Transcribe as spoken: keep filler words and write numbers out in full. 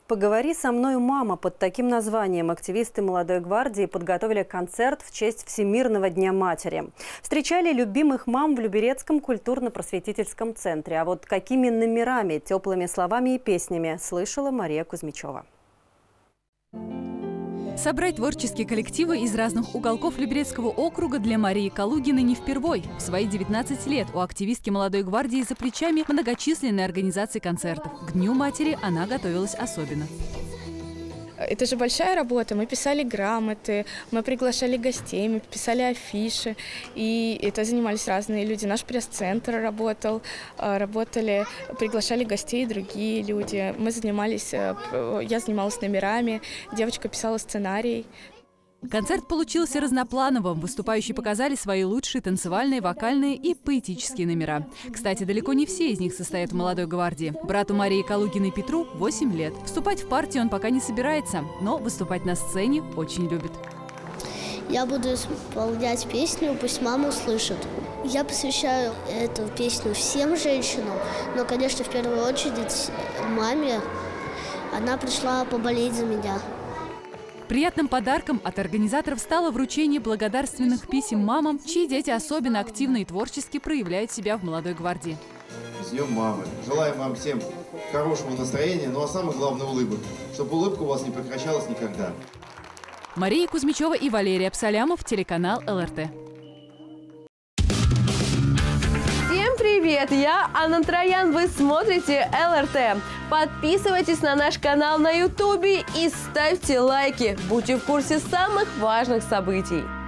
«Поговори со мной, мама». Под таким названием активисты «Молодой гвардии» подготовили концерт в честь Всемирного дня матери. Встречали любимых мам в Люберецком культурно-просветительском центре. А вот какими номерами, теплыми словами и песнями слышала Мария Кузьмичева. Собрать творческие коллективы из разных уголков Люберецкого округа для Марии Калугиной не впервой. В свои девятнадцать лет у активистки «Молодой гвардии» за плечами многочисленные организации концертов. К Дню матери она готовилась особенно. Это же большая работа. Мы писали грамоты, мы приглашали гостей, мы писали афиши. И это занимались разные люди. Наш пресс-центр работал, работали, приглашали гостей другие люди. Мы занимались, я занималась номерами, девочка писала сценарий. Концерт получился разноплановым. Выступающие показали свои лучшие танцевальные, вокальные и поэтические номера. Кстати, далеко не все из них состоят в «Молодой гвардии». Брату Марии Калугиной Петру восемь лет. Вступать в партию он пока не собирается, но выступать на сцене очень любит. Я буду исполнять песню «Пусть мама услышит». Я посвящаю эту песню всем женщинам, но, конечно, в первую очередь маме. Она пришла поболеть за меня. Приятным подарком от организаторов стало вручение благодарственных писем мамам, чьи дети особенно активно и творчески проявляют себя в «Молодой гвардии». С Днем мамы! Желаем вам всем хорошего настроения, ну а самое главное улыбок, чтобы улыбка у вас не прекращалась никогда. Мария Кузьмичева и Валерий Абсалямов, телеканал эл эр тэ. Всем привет! Я Анна Троян, вы смотрите эл эр тэ. Подписывайтесь на наш канал на ютубе и ставьте лайки. Будьте в курсе самых важных событий.